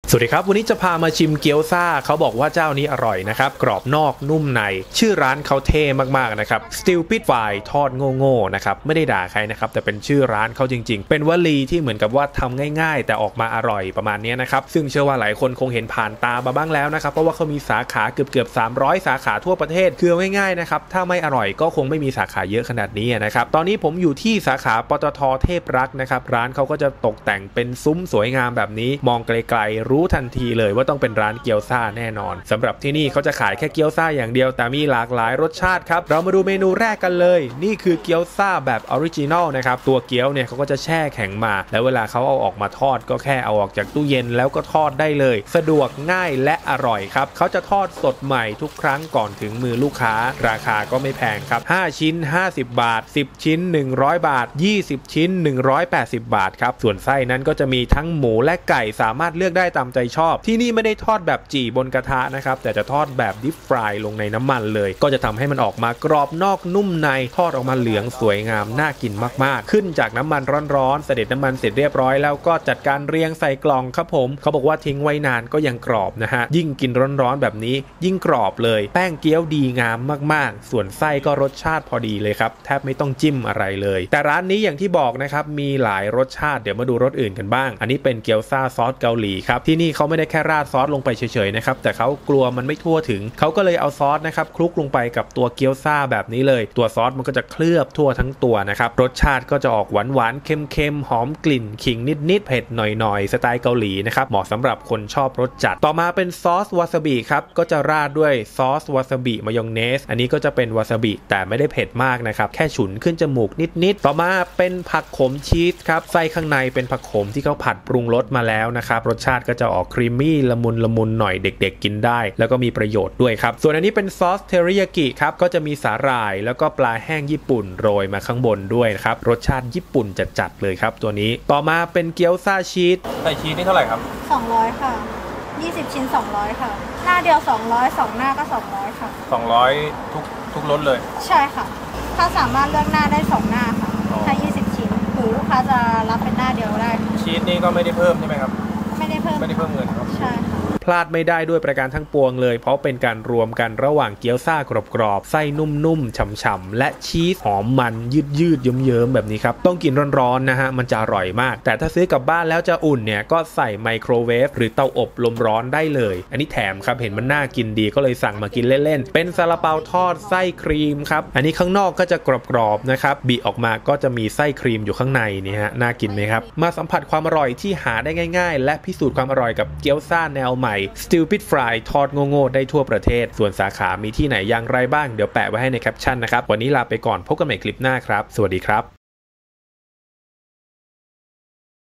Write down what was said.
สวัสดีครับวันนี้จะพามาชิมเกี๊ยวซ่าเขาบอกว่าเจ้านี้อร่อยนะครับกรอบนอกนุ่มในชื่อร้านเขาเท่มากๆนะครับ Stupid Fry ทอดโง่ๆนะครับไม่ได้ด่าใครนะครับแต่เป็นชื่อร้านเขาจริงๆเป็นวลีที่เหมือนกับว่าทำง่ายๆแต่ออกมาอร่อยประมาณนี้นะครับซึ่งเชื่อว่าหลายคนคงเห็นผ่านตามาบ้างแล้วนะครับเพราะว่าเขามีสาขาเกือบ300สาขาทั่วประเทศคือง่ายๆนะครับถ้าไม่อร่อยก็คงไม่มีสาขาเยอะขนาดนี้นะครับตอนนี้ผมอยู่ที่สาขาปตท.เทพรักษ์นะครับร้านเขาก็จะตกแต่งเป็นซุ้มสวยงามแบบนี้มองไกลๆรู้ทันทีเลยว่าต้องเป็นร้านเกี๊ยวซ่าแน่นอนสำหรับที่นี่เขาจะขายแค่เกี๊ยวซ่าอย่างเดียวแต่มีหลากหลายรสชาติครับเรามาดูเมนูแรกกันเลยนี่คือเกี๊ยวซ่าแบบออริจินอลนะครับตัวเกี๊ยวเนี่ยเขาก็จะแช่แข็งมาแล้วเวลาเขาเอาออกมาทอดก็แค่เอาออกจากตู้เย็นแล้วก็ทอดได้เลยสะดวกง่ายและอร่อยครับเขาจะทอดสดใหม่ทุกครั้งก่อนถึงมือลูกค้าราคาก็ไม่แพงครับ5ชิ้น50บาท10ชิ้น100บาท20ชิ้น180บาทครับส่วนไส้นั้นก็จะมีทั้งหมูและไก่สามารถเลือกได้ตามใจชอบที่นี่ไม่ได้ทอดแบบจี่บนกระทะนะครับแต่จะทอดแบบดิฟฟรายลงในน้ำมันเลยก็จะทำให้มันออกมากรอบนอกนุ่มในทอดออกมาเหลืองสวยงามน่ากินมากๆขึ้นจากน้ำมันร้อนๆเสด็จน้ำมันเสร็จเรียบร้อยแล้วก็จัดการเรียงใส่กล่องครับผมเขาบอกว่าทิ้งไว้นานก็ยังกรอบนะฮะยิ่งกินร้อนๆแบบนี้ยิ่งกรอบเลยแป้งเกี๊ยวดีงามมากๆส่วนไส้ก็รสชาติพอดีเลยครับแทบไม่ต้องจิ้มอะไรเลยแต่ร้านนี้อย่างที่บอกนะครับมีหลายรสชาติเดี๋ยวมาดูรสอื่นกันบ้างอันนี้เป็นเกี๊ยวซ่าซอสเกาหลีครับที่นี่เขาไม่ได้แค่ราดซอสลงไปเฉยๆนะครับแต่เขากลัวมันไม่ทั่วถึงเขาก็เลยเอาซอสนะครับคลุกลงไปกับตัวเกี๊ยวซ่าแบบนี้เลยตัวซอสมันก็จะเคลือบทั่วทั้งตัวนะครับรสชาติก็จะออกหวานๆเค็มๆหอมกลิ่นขิงนิดๆเผ็ดหน่อยๆสไตล์เกาหลีนะครับเหมาะสำหรับคนชอบรสจัดต่อมาเป็นซอสวาซาบิครับก็จะราดด้วยซอสวาซาบิมายองเนสอันนี้ก็จะเป็นวาซาบิแต่ไม่ได้เผ็ดมากนะครับแค่ฉุนขึ้นจมูกนิดๆต่อมาเป็นผักขมชีสครับไส้ข้างในเป็นผักขมที่เขาผัดปรุงรสมาแล้วนะครับรสชาติก็จะออกครีมมี่ละมุนหน่อยเด็กๆกินได้แล้วก็มีประโยชน์ด้วยครับส่วนอันนี้เป็นซอสเทริยากิครับก็จะมีสาหร่ายแล้วก็ปลาแห้งญี่ปุ่นโรยมาข้างบนด้วยครับรสชาติญี่ปุ่นจัดๆเลยครับตัวนี้ต่อมาเป็นเกี๊ยวซ่าชีสใส่ชีสนี่เท่าไหร่ครับ 200ค่ะ20ชิ้น200ค่ะหน้าเดียว200 2หน้าก็200ค่ะ 200ทุกรสเลยใช่ค่ะถ้าสามารถเลือกหน้าได้2หน้าค่ะถ้า20ชิ้นหรือลูกค้าจะรับเป็นหน้าเดียวได้ชีสนี่ก็ไม่ได้เพิ่มใช่ไหมครับไม่ได้เพิ่มเงินครับใช่ค่ะพลาดไม่ได้ด้วยประการทั้งปวงเลยเพราะเป็นการรวมกันระหว่างเกี๊ยวซ่ากรอบๆไส้นุ่มๆฉ่ำๆและชีสหอมมันยืดเยิ้มๆแบบนี้ครับต้องกินร้อนๆนะฮะมันจะอร่อยมากแต่ถ้าซื้อกลับบ้านแล้วจะอุ่นเนี่ยก็ใส่ไมโครเวฟหรือเตาอบลมร้อนได้เลยอันนี้แถมครับเห็นมันน่ากินดีก็เลยสั่งมากินเล่นๆเป็นซาลาเปาทอดไส้ครีมครับอันนี้ข้างนอกก็จะกรอบๆนะครับบีออกมาก็จะมีไส้ครีมอยู่ข้างในนี่ฮะน่ากินไหมครับมาสัมผัสความอร่อยที่หาได้ง่ายๆและพิสูจน์ความอร่อยกับเกี๊ยวซ่าแนวใหม่ Stupid Fry ทอดโง่ๆได้ทั่วประเทศส่วนสาขามีที่ไหนอย่างไรบ้างเดี๋ยวแปะไว้ให้ในแคปชั่นนะครับวันนี้ลาไปก่อนพบกันใหม่คลิปหน้าครับสวัสดีครับ